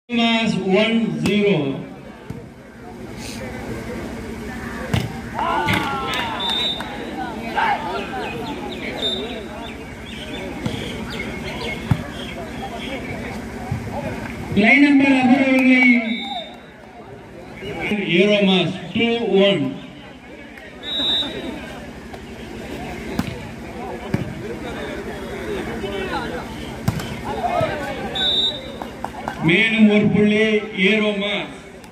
Mas 1-0. Line number அவர்களை Euromas 2-1. மேலும் ஒரு புள்ளி Euromas.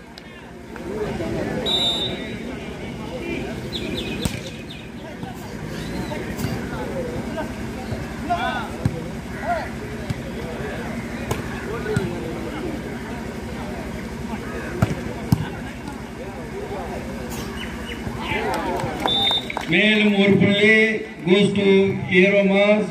மேலும் ஒரு புள்ளி goes to Euromas.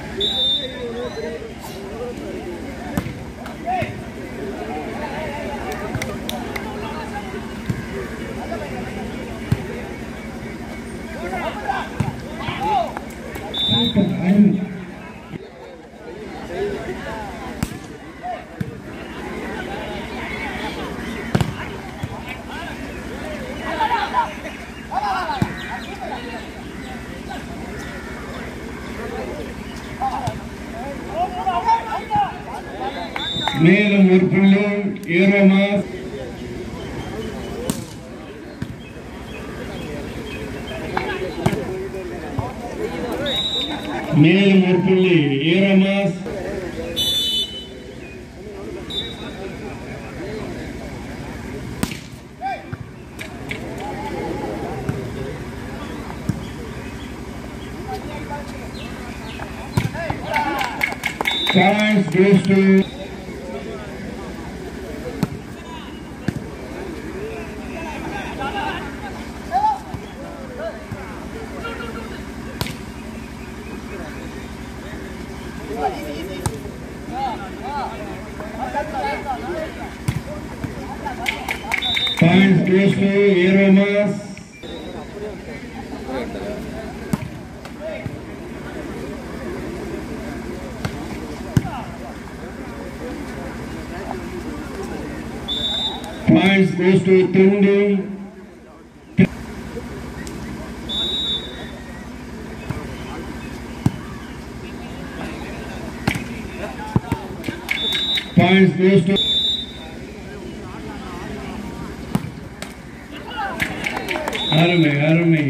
மேலும் ஒரு புள்ளி Euromas. மேலும் ஒரு புள்ளி Euromas. Points goes to Euromas. Points goes to Tundi. Points goes to அருமை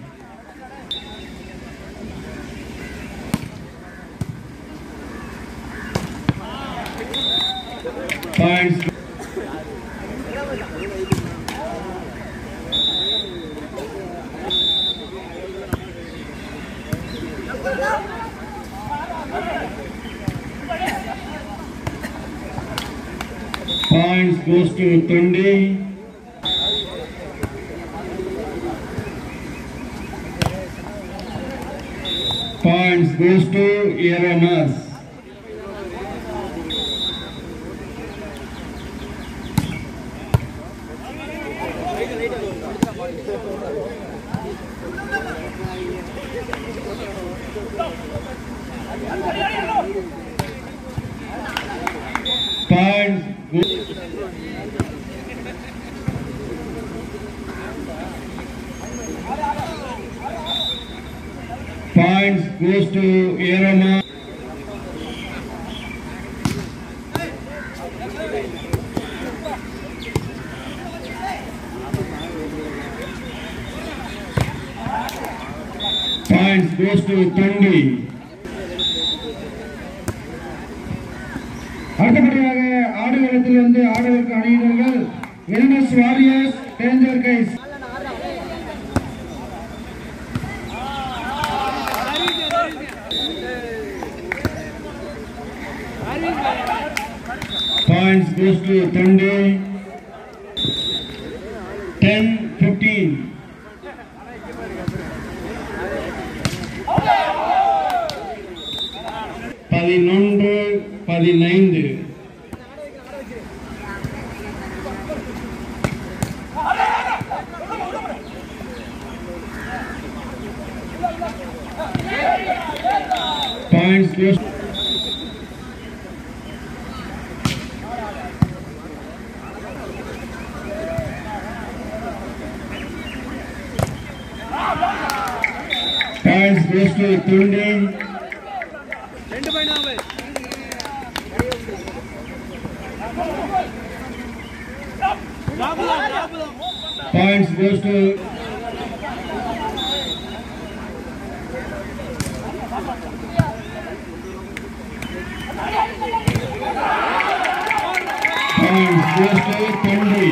points points goes to Tundi. Points goes to Euromas. Points goes to Euromas. Points goes to Tundi. அடுத்தபடியாக ஆடுகளத்திலிருந்து ஆடுவதற்கு அணியினர்கள் Wellness Warriors Danger Guys. Points goes to Tundi. 10-15. பதினொன்று 15. Points goes Points goes to Tundi. Points goes to Tundi.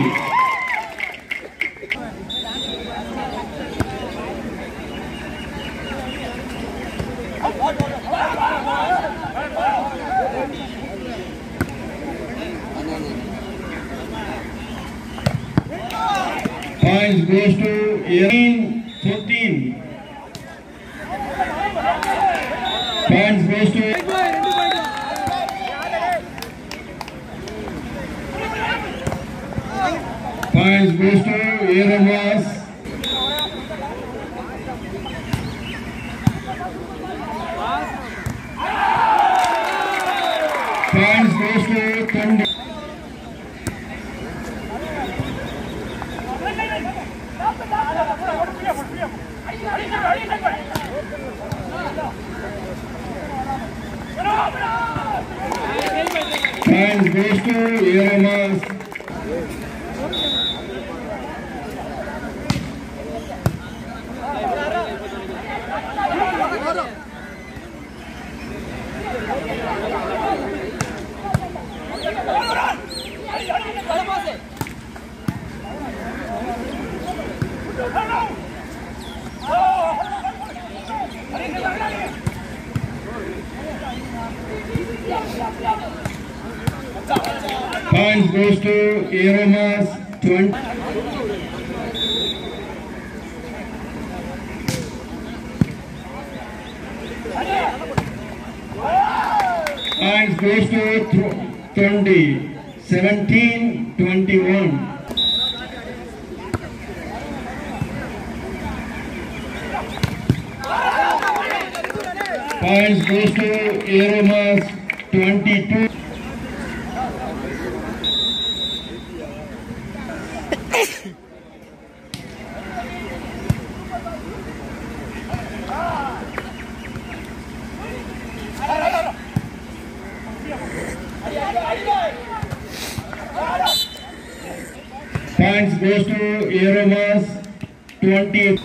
Points goes to 14. Points goes to Eremas. Points goes to Tundi. Points goes to Eremas. Points goes to Eremas 20. Points goes to 20. 17-21. Points goes to Eremas 22. Points goes to Eremas 20.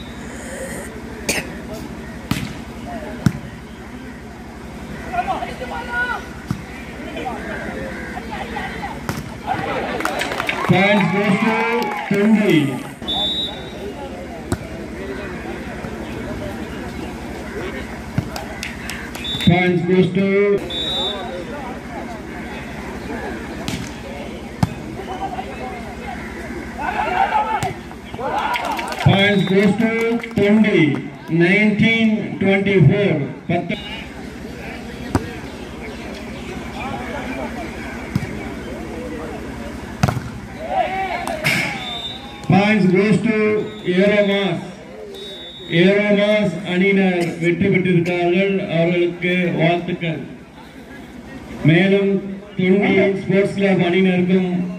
Points goes to Tundi. Points goes to Points goes to Tundi. 19-24. Points goes to Eremas. Eremas அணியினர் வெற்றி பெற்றிருக்கிறார்கள். அவர்களுக்கு வாழ்த்துக்கள். மேலும் துண்டி sports club அணியினருக்கும்